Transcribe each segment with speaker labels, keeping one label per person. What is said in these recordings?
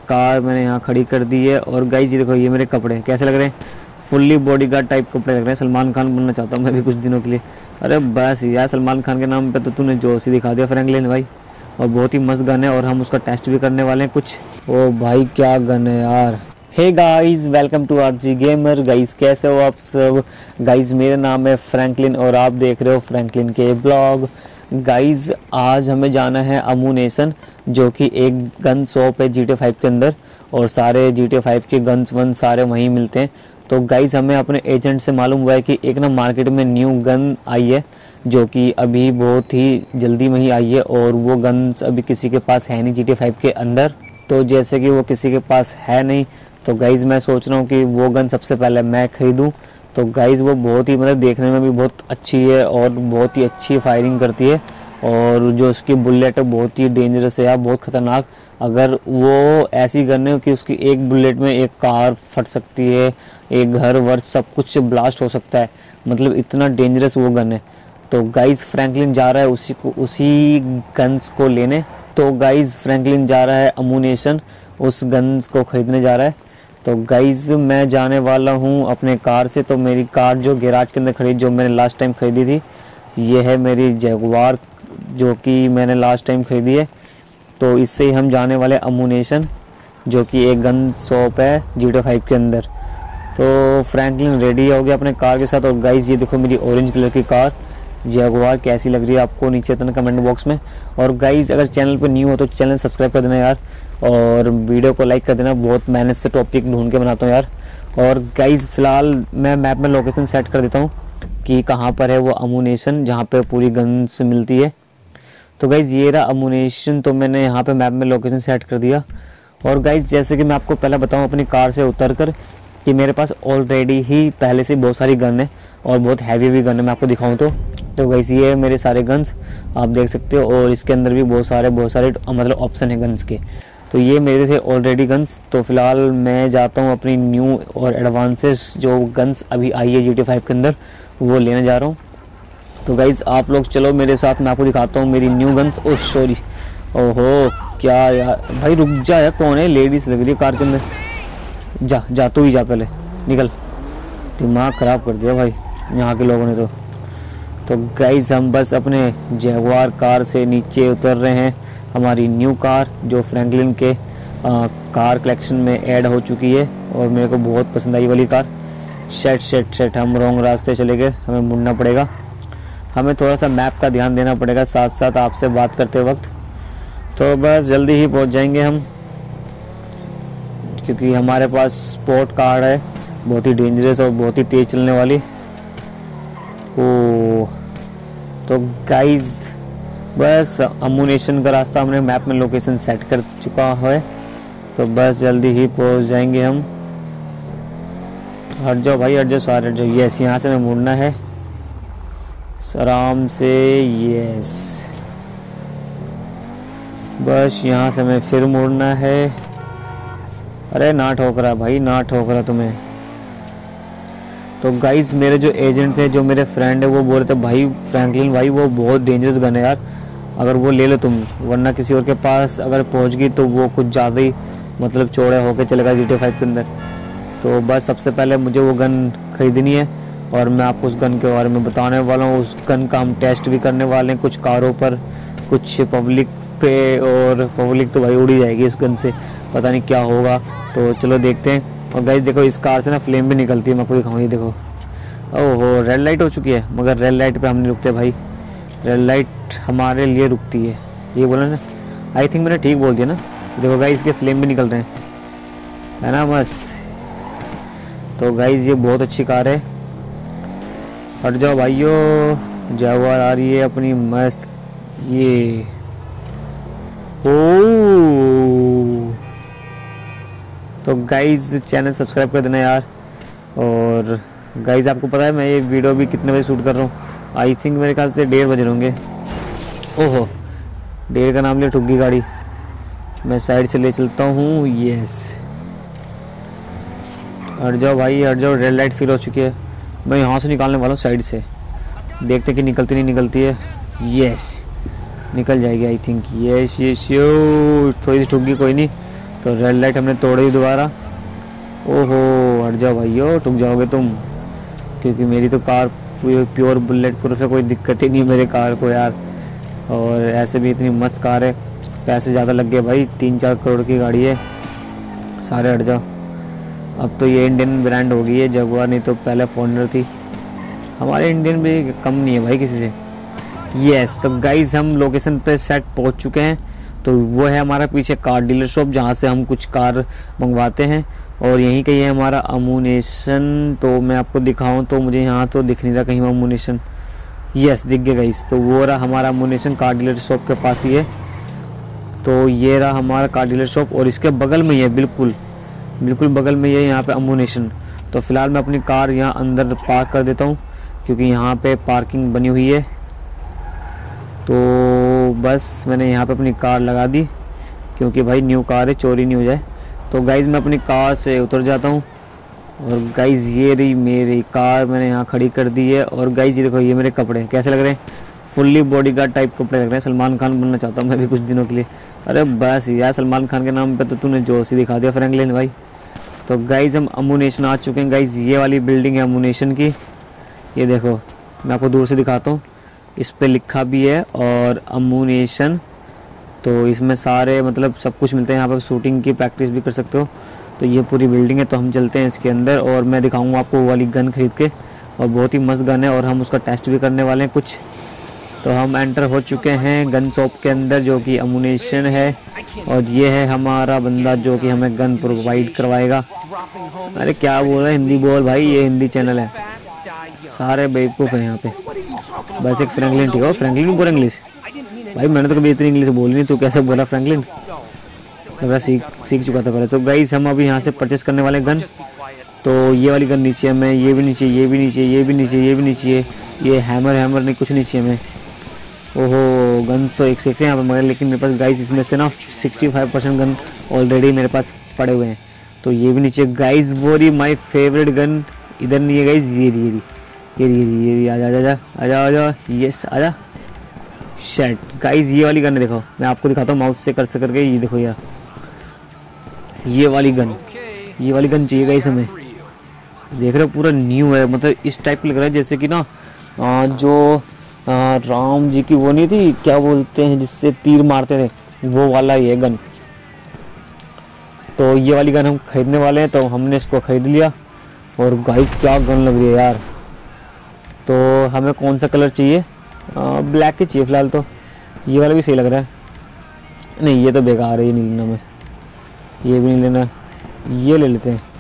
Speaker 1: Car मैंने यहाँ खड़ी कर दी है। और गाइस ये देखो, ये मेरे कपड़े कैसे लग रहे हैं, फुल्ली बॉडीगार्ड टाइप कपड़े लग रहे हैं। सलमान खान बनना चाहता हूँ मैं भी कुछ दिनों के लिए। अरे बस यार, सलमान खान के नाम पे तो तूने जोश ही दिखा दिया फ्रैंकलिन भाई। और बहुत ही मस्त गन है और हम उसका टेस्ट भी करने वाले हैं कुछ। ओ भाई क्या गन है यार। Hey guys, welcome to RG gamer. Guys कैसे हो आप सब। गाइस मेरा नाम है फ्रैंकलिन और आप देख रहे हो फ्रैंकलिन के ब्लॉग। गाइस आज हमें जाना है अमूनेशन, जो कि एक गन शॉप है GTA 5 के अंदर। और सारे GTA 5 के गन्स वन सारे वहीं मिलते हैं। तो गाइस हमें अपने एजेंट से मालूम हुआ है कि एक ना मार्केट में न्यू गन आई है, जो कि अभी बहुत ही जल्दी में ही आई है। और वो गन्स अभी किसी के पास है नहीं GTA 5 के अंदर। तो जैसे कि वो किसी के पास है नहीं, तो गाइज़ मैं सोच रहा हूँ कि वो गन सबसे पहले मैं ख़रीदूँ। तो गाइज़ वो बहुत ही मतलब देखने में भी बहुत अच्छी है और बहुत ही अच्छी फायरिंग करती है। और जो उसकी बुलेट है बहुत ही डेंजरस है यार, बहुत ख़तरनाक। अगर वो ऐसी गन है कि उसकी एक बुलेट में एक कार फट सकती है, एक घर वर सब कुछ ब्लास्ट हो सकता है। मतलब इतना डेंजरस वो गन है। तो गाइज़ फ्रैंकलिन जा रहा है उसी गन्स को लेने। तो गाइज़ फ्रैंकलिन जा रहा है अमूनेशन, उस गन्स को ख़रीदने जा रहा है। तो गाइज़ मैं जाने वाला हूँ अपने कार से। तो मेरी कार जो गैराज के अंदर खड़ी, जो मैंने लास्ट टाइम ख़रीदी थी, ये है मेरी जगुआर, जो कि मैंने लास्ट टाइम ख़रीदी है। तो इससे ही हम जाने वाले अमूनेशन, जो कि एक गन शॉप है GTA 5 के अंदर। तो फ्रैंकलिन रेडी हो गया अपने कार के साथ। और गाइज़ ये देखो मेरी ऑरेंज कलर की कार जगुआर कैसी लग रही है आपको नीचे इतना कमेंट बॉक्स में। और गाइज़ अगर चैनल पर न्यू हो तो चैनल सब्सक्राइब कर देना यार, और वीडियो को लाइक कर देना। बहुत मेहनत से टॉपिक ढूंढ के बनाता हूँ यार। और गाइज़ फ़िलहाल मैं मैप में लोकेशन सेट कर देता हूँ कि कहाँ पर है वो अमूनेशन, जहाँ पे पूरी गन्स मिलती है। तो गाइज़ ये रहा अमूनेशन। तो मैंने यहाँ पे मैप में लोकेशन सेट कर दिया। और गाइज़ जैसे कि मैं आपको पहले बताऊँ अपनी कार से उतर कर कि मेरे पास ऑलरेडी ही पहले से बहुत सारी गन है और बहुत हैवी भी गन है। मैं आपको दिखाऊँ तो गाइज़ ये मेरे सारे गन्स आप देख सकते हो। और इसके अंदर भी बहुत सारे मतलब ऑप्शन है गन्स के। तो ये मेरे थे ऑलरेडी गन्स। तो फिलहाल मैं जाता हूँ अपनी न्यू और एडवांसेस जो गन्स अभी आई है GTA 5 के अंदर, वो लेने जा रहा हूँ। तो गाइज़ आप लोग चलो मेरे साथ, मैं आपको दिखाता हूँ मेरी न्यू गन्स। ओ सॉरी, ओहो क्या यार भाई, रुक जा यार, कौन है, लेडीज़ लग रही है कार के अंदर। जा तू ही जा, पहले निकल। दिमाग ख़राब कर दिया भाई यहाँ के लोगों ने। तो गाइज़ हम बस अपने जगुआर कार से नीचे उतर रहे हैं। हमारी न्यू कार जो फ्रैंकलिन के कार कलेक्शन में ऐड हो चुकी है और मेरे को बहुत पसंद आई वाली कार। शेट हम रॉन्ग रास्ते चले गए, हमें मुड़ना पड़ेगा। हमें थोड़ा सा मैप का ध्यान देना पड़ेगा साथ साथ आपसे बात करते वक्त। तो बस जल्दी ही पहुंच जाएंगे हम, क्योंकि हमारे पास स्पोर्ट कार है बहुत ही डेंजरस और बहुत ही तेज़ चलने वाली। ओ तो गाइज़ बस अमूनेशन का रास्ता हमने मैप में लोकेशन सेट कर चुका है। तो बस जल्दी ही पहुंच जाएंगे हम। हट जाओ भाई, हट जाओ सारे, हट जाओ। यस, यहाँ से हमें मुड़ना है आराम से। यस, बस यहाँ से हमें फिर मुड़ना है। अरे ना ठोकरा भाई, ना ठोकरा तुम्हें। तो गाइज़ मेरे जो एजेंट थे, जो मेरे फ्रेंड है, वो बोल रहे थे भाई फ्रैंकलिन भाई वो बहुत डेंजरस गन है यार, अगर वो ले लो तुम, वरना किसी और के पास अगर पहुंच गई तो वो कुछ ज़्यादा ही मतलब चौड़े होके चलेगा GTA 5 के अंदर। तो बस सबसे पहले मुझे वो गन खरीदनी है और मैं आपको उस गन के बारे में बताने वाला हूँ। उस गन का हम टेस्ट भी करने वाले हैं, कुछ कारों पर, कुछ पब्लिक पे। और पब्लिक तो भाई उड़ ही जाएगी इस गन से, पता नहीं क्या होगा। तो चलो देखते हैं। और गाइस देखो इस कार से ना फ्लेम भी निकलती है, मैं आपको दिखाऊँ। ये देखो, ओहो रेड लाइट हो चुकी है, मगर रेड लाइट पे हम नहीं रुकते भाई, रेड लाइट हमारे लिए रुकती है। ये बोला ना, आई थिंक मैंने ठीक बोल दिया ना। देखो गाइस इसके फ्लेम भी निकल रहे हैं, है ना मस्त। तो गाइस ये बहुत अच्छी कार है। हट जाओ भाइयों, जगुआर आ रही है अपनी मस्त। ये ओ तो गाइस चैनल सब्सक्राइब कर देना यार। और गाइस आपको पता है मैं ये वीडियो भी कितने बजे शूट कर रहा हूँ, आई थिंक मेरे ख्याल से 1:30 बजे होंगे। ओहो 1:30 का नाम लिया, ठुक गई गाड़ी। मैं साइड से ले चलता हूँ। यस, हट जाओ भाई हट जाओ, रेड लाइट फिर हो चुकी है। मैं यहाँ से निकालने वाला हूँ साइड से, देखते कि निकलती नहीं निकलती है। यस निकल जाएगी I think. Yes yes yo, थोड़ी सी ठुक गई, कोई नहीं, तो रेड लाइट हमने तोड़ दी दोबारा। ओहो हट जाओ भाइयों, ठुक जाओगे तुम, क्योंकि मेरी तो कार प्योर बुलेट प्रूफ है, कोई दिक्कत ही नहीं मेरे कार को यार। और ऐसे भी इतनी मस्त कार है, पैसे ज़्यादा लग गए भाई, 3-4 करोड़ की गाड़ी है। सारे हट जाओ। अब तो ये इंडियन ब्रांड हो गई है जगुआर, नहीं तो पहले फॉर्च्यूनर थी। हमारे इंडियन भी कम नहीं है भाई किसी से। यस, तो गाइज हम लोकेशन पे सेट पहुंच चुके हैं। तो वो है हमारा पीछे कार डीलर शॉप, जहाँ से हम कुछ कार मंगवाते हैं। और यहीं का ये हमारा अम्यूनेशन। तो मैं आपको दिखाऊं तो मुझे यहाँ तो दिख नहीं रहा कहीं अम्यूनेशन। यस दिख गया गाइज, तो वो रहा हमारा अम्यूनेशन कार डीलर शॉप के पास ही है। तो ये रहा हमारा कार डीलर शॉप और इसके बगल में ही है, बिल्कुल बगल में ये यहाँ पे अम्यूनेशन। तो फिलहाल मैं अपनी कार यहाँ अंदर पार्क कर देता हूँ, क्योंकि यहाँ पे पार्किंग बनी हुई है। तो बस मैंने यहाँ पे अपनी कार लगा दी, क्योंकि भाई न्यू कार है, चोरी नहीं हो जाए। तो गाइज़ मैं अपनी कार से उतर जाता हूँ। और गाइज़ ये रही मेरी कार, मैंने यहाँ खड़ी कर दी है। और गाइज़ ये देखो, ये मेरे कपड़े कैसे लग रहे हैं, फुल्ली बॉडीगार्ड टाइप कपड़े लग रहे हैं। सलमान खान बनना चाहता हूँ मैं भी कुछ दिनों के लिए। अरे बस यार, सलमान खान के नाम पे तो तूने जोशी दिखा दिया फ्रैंकलिन भाई। तो गाइज़ हम अम्यूनेशन आ चुके हैं। गाइज़ ये वाली बिल्डिंग है अम्यूनेशन की, ये देखो मैं आपको दूर से दिखाता हूँ। इस पे लिखा भी है और अम्यूनेशन। तो इसमें सारे मतलब सब कुछ मिलते हैं, यहाँ पर शूटिंग की प्रैक्टिस भी कर सकते हो। तो ये पूरी बिल्डिंग है, तो हम चलते हैं इसके अंदर और मैं दिखाऊंगा आपको वो वाली गन खरीद के। और बहुत ही मस्त गन है और हम उसका टेस्ट भी करने वाले हैं कुछ। तो हम एंटर हो चुके हैं गन शॉप के अंदर, जो कि अम्यूनेशन है। और ये है हमारा बंदा जो कि हमें गन प्रोवाइड करवाएगा। अरे क्या बोल रहा है, हिंदी बोल भाई, ये हिंदी चैनल है, सारे बेवकूफ़ हैं यहाँ पे। बस एक फ्रैंकलिन ठीक हो, फ्रैंकलिन भी बोल इंग्लिश भाई, मैंने तो कभी इतनी इंग्लिश बोली नहीं, तू कैसे बोला फ्रैंकलिन। मैं सीख चुका था पहले। तो गाइस हम अभी यहाँ से परचेस करने वाले गन। तो ये वाली गन नीचे है, मैं ये भी नीचे, ये भी नीचे, ये भी नीचे, ये भी नीचे है। ये हैमर नहीं, कुछ नीचे है। मैं ओहो गन तो एक सेकंड यहाँ पर मगर, लेकिन मेरे पास गाइस इसमें से ना 65% गन ऑलरेडी मेरे पास पड़े हुए हैं। तो ये भी नीचे गाइस, वो रही माई फेवरेट गन, इधर नहीं है गाइस, ये आजा यस आजा। शेट गाइस ये वाली गन है, देखो मैं आपको दिखाता हूँ माउस से कर करके। ये देखो यार, ये वाली गन चाहिए गाइस हमें। देख रहे हो पूरा न्यू है, मतलब इस टाइप लग रहा है जैसे कि ना जो राम जी की वो नहीं थी, क्या बोलते हैं जिससे तीर मारते थे, वो वाला ये गन। तो ये वाली गन हम खरीदने वाले हैं, तो हमने इसको खरीद लिया। और गाइस क्या गन लग रही है यार। तो हमें कौन सा कलर चाहिए, ब्लैक ही चाहिए फिलहाल। तो ये वाला भी सही लग रहा है, नहीं ये तो बेकार है, ये नहीं लेना मैं, ये भी नहीं लेना, ये ले लेते हैं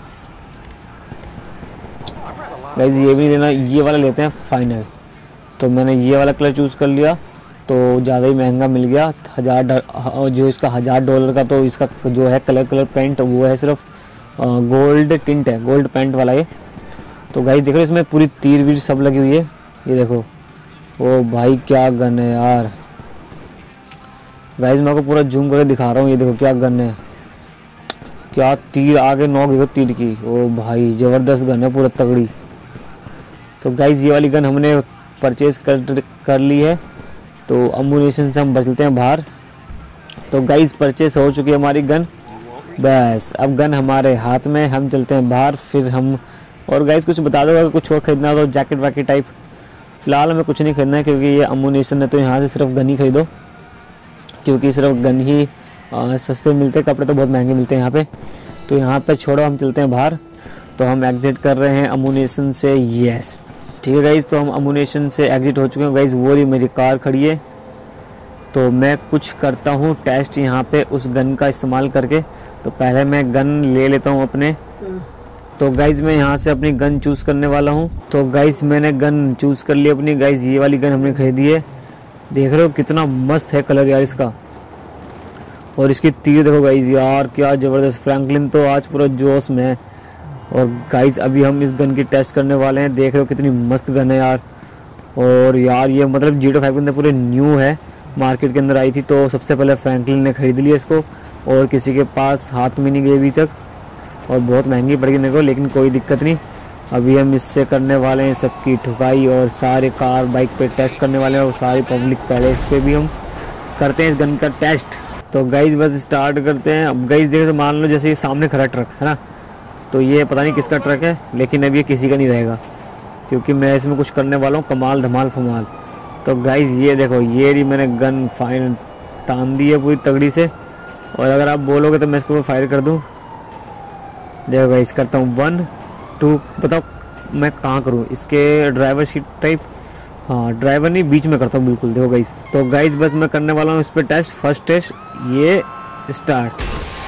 Speaker 1: गाइस, ये भी नहीं लेना, ये वाला लेते हैं फाइनल। तो मैंने ये वाला कलर चूज़ कर लिया। तो ज़्यादा ही महंगा मिल गया, जो इसका $1000 का। तो इसका जो है कलर पेंट वो है सिर्फ गोल्ड टिंट है, गोल्ड पेंट वाला ये। तो गाइस देखो इसमें पूरी तीर वीर सब लगी हुई है, ये देखो। ओ भाई क्या गन है यार। गाइस मैं आपको पूरा जूम करके दिखा रहा हूँ, ये देखो क्या गन है, क्या तीर आगे नॉक देखो तीर की। ओ भाई ज़बरदस्त गन है, पूरा तगड़ी। तो गाइस ये वाली गन हमने परचेज कर ली है। तो अम्यूनेशन से हम बचते हैं बाहर। तो गाइस परचेज हो चुकी है हमारी गन, बस अब गन हमारे हाथ में, हम चलते हैं बाहर। फिर हम और गाइस कुछ बता दो अगर कुछ और खरीदना हो तो, जैकेट वैकेट टाइप। फिलहाल हमें कुछ नहीं खरीदना है, क्योंकि ये अम्यूनेशन है। तो यहाँ से सिर्फ गन ही खरीदो, क्योंकि सिर्फ गन ही सस्ते मिलते हैं, कपड़े तो बहुत महंगे मिलते हैं यहाँ पे। तो यहाँ पे छोड़ो, हम चलते हैं बाहर। तो हम एग्जिट कर रहे हैं अम्यूनेशन से। यस ठीक है गाइज़, तो हम अम्यूनेशन से एग्जिट हो चुके हैं गाइज़। वो रही मेरी कार खड़ी है। तो मैं कुछ करता हूँ टेस्ट यहाँ पे उस गन का इस्तेमाल करके। तो पहले मैं गन ले लेता हूँ अपने। तो गाइज़ मैं यहाँ से अपनी गन चूज़ करने वाला हूँ। तो गाइज़ मैंने गन चूज़ कर ली अपनी। गाइज़ ये वाली गन हमने खरीदी है, देख रहे हो कितना मस्त है कलर यार इसका। और इसकी तीर देखो गाइज़ यार, क्या ज़बरदस्त। फ्रैंकलिन तो आज पूरा जोश में है। और गाइज़ अभी हम इस गन की टेस्ट करने वाले हैं, देख रहे हो कितनी मस्त गन है यार। और यार ये मतलब G5 के अंदर पूरे न्यू है, मार्केट के अंदर आई थी। तो सबसे पहले फ्रैंकलिन ने खरीद लिया इसको, और किसी के पास हाथ में नहीं गई अभी तक, और बहुत महंगी पड़ गई मेरे को, लेकिन कोई दिक्कत नहीं। अभी हम इससे करने वाले हैं सबकी ठुकाई, और सारे कार बाइक पे टेस्ट करने वाले हैं, और सारी पब्लिक पहले इस पर भी हम करते हैं इस गन का टेस्ट। तो गाइज बस स्टार्ट करते हैं। अब गाइज देखो, तो मान लो जैसे ये सामने खड़ा ट्रक है ना, तो ये पता नहीं किसका ट्रक है, लेकिन अब ये किसी का नहीं रहेगा, क्योंकि मैं इसमें कुछ करने वाला हूँ कमाल धमाल फमाल। तो गाइज ये देखो, ये रही मैंने गन फाइन तान दी है पूरी तगड़ी से, और अगर आप बोलोगे तो मैं इसके ऊपर फायर कर दूँ। देखो गाइज करता हूँ 1 2, बताओ मैं कहाँ करूँ, इसके ड्राइवर सीट टाइप, हाँ ड्राइवर नहीं, बीच में करता हूँ बिल्कुल। देखो गाइज, तो गाइज बस मैं करने वाला हूँ इस पर टेस्ट, फर्स्ट टेस्ट, ये स्टार्ट।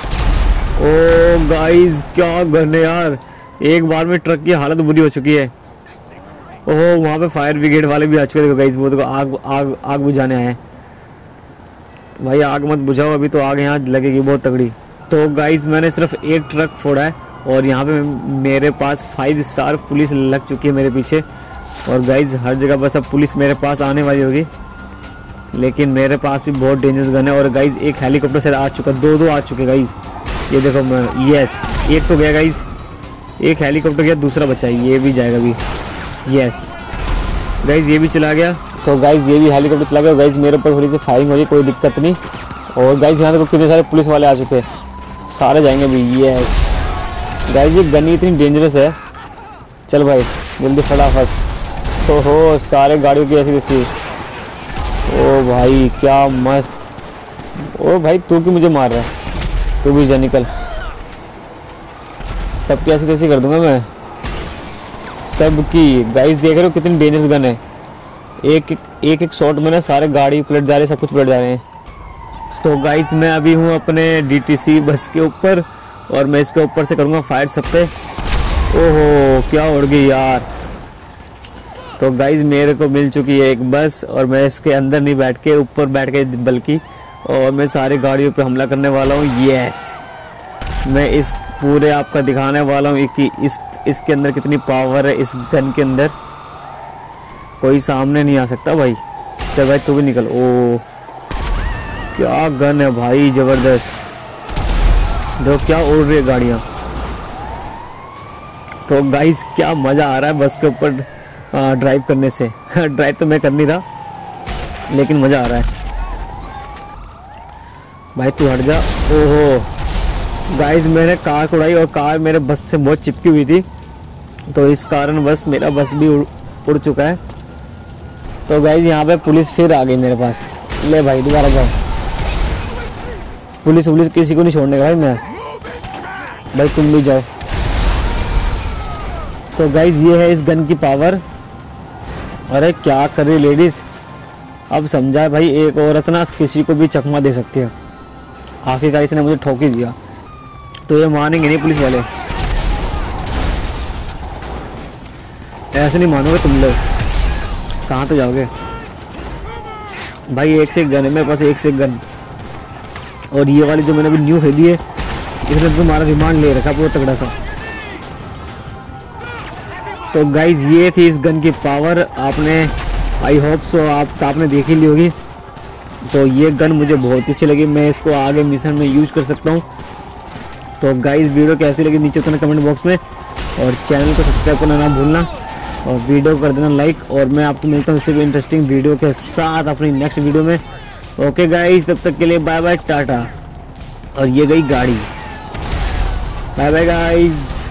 Speaker 1: ओ गाइज क्या गन है यार, एक बार में ट्रक की हालत बुरी हो चुकी है। ओहो वहाँ पे फायर ब्रिगेड वाले भी आ चुके हैं। देखो गाइज वो देखो आग आग आग बुझाने आए हैं। भाई आग मत बुझाओ, अभी तो आग यहाँ लगेगी बहुत तगड़ी। तो गाइज मैंने सिर्फ एक ट्रक फोड़ा है, और यहाँ पे मेरे पास 5 स्टार पुलिस लग चुकी है मेरे पीछे। और गाइज हर जगह बस अब पुलिस मेरे पास आने वाली होगी, लेकिन मेरे पास भी बहुत डेंजरस गन है। और गाइज एक हेलीकॉप्टर से आ चुका, 2 आ चुके गाइज। ये देखो मैं, यस एक तो गया गाइज, एक हेलीकॉप्टर गया, दूसरा बचा है, ये भी जाएगा अभी। यस गाइज ये भी चला गया। तो गाइज ये भी हेलीकॉप्टर चला गया। गाइज मेरे ऊपर थोड़ी सी फायरिंग हो रही, कोई दिक्कत नहीं। और गाइज यहाँ देखो कितने सारे पुलिस वाले आ चुके हैं, सारे जाएंगे अभी। यस गाइज ये गन इतनी डेंजरस है। चल भाई जल्दी फटाफट। तो हो सारे गाड़ियों की ऐसी वैसी। ओ भाई क्या मस्त। ओ भाई तू क्यों मुझे मार रहा है, तू भी जा निकल। सबकी ऐसी तैसी कर दूंगा मैं, सबकी। गाइस देख रहे हो कितनी डेंजरस गन है, एक शॉट में ना सारे गाड़ी पलट जा रहे हैं, सब कुछ पलट जा रहे हैं। तो गाइस मैं अभी हूँ अपने DTC बस के ऊपर, और मैं इसके ऊपर से करूँगा फायर सब पे। ओहो क्या उड़ गई यार। तो गाइज मेरे को मिल चुकी है एक बस, और मैं इसके अंदर नहीं बैठ के, ऊपर बैठ के बल्कि, और मैं सारी गाड़ियों पे हमला करने वाला हूँ। यस मैं इस पूरे आपका दिखाने वाला हूँ कि इसके अंदर कितनी पावर है, इस गन के अंदर कोई सामने नहीं आ सकता भाई। चल भाई तू भी निकल। ओ क्या गन है भाई, जबरदस्त। देखो क्या उड़ रही है गाड़ियाँ। तो गाइज क्या मज़ा आ रहा है बस के ऊपर ड्राइव करने से। ड्राइव तो मैं कर नहीं रहा, लेकिन मज़ा आ रहा है। भाई तू हट जा। ओहो गाइज मैंने कार को उड़ाई, और कार मेरे बस से बहुत चिपकी हुई थी, तो इस कारण बस मेरा बस भी उड़ चुका है। तो गाइज यहाँ पे पुलिस फिर आ गई मेरे पास। ले भाई दोबारा जाओ, पुलिस किसी को नहीं छोड़ने का भाई मैं। भाई तुम भी जाओ। तो गाइज ये है इस गन की पावर। अरे क्या कर रही लेडीज, अब समझा भाई, एक औरत ना किसी को भी चकमा दे सकती है। आखिरकार इसने मुझे ठोक ही दिया, तो ये मानेंगे नहीं पुलिस वाले, ऐसे नहीं मानोगे तुम लोग। कहाँ तो जाओगे भाई, एक से एक गन है मेरे पास, एक से एक गन। और ये वाली जो मैंने अभी न्यू खरीदी है, इसने तुम्हारा रिमांड ले रखा पूरा तगड़ा सा। तो गाइज ये थी इस गन की पावर। आपने आई होप सो आपने देख ही ली होगी। तो ये गन मुझे बहुत अच्छी लगी, मैं इसको आगे मिशन में यूज कर सकता हूँ। तो गाइज वीडियो कैसी लगी नीचे बताना कमेंट बॉक्स में, और चैनल को सब्सक्राइब करना ना भूलना, और वीडियो कर देना लाइक। और मैं आपको मिलता हूँ इससे भी इंटरेस्टिंग वीडियो के साथ अपनी नेक्स्ट वीडियो में। ओके गाइज तब तक के लिए बाय बाय टाटा। और ये गई गाड़ी, बाय बाय गाइज।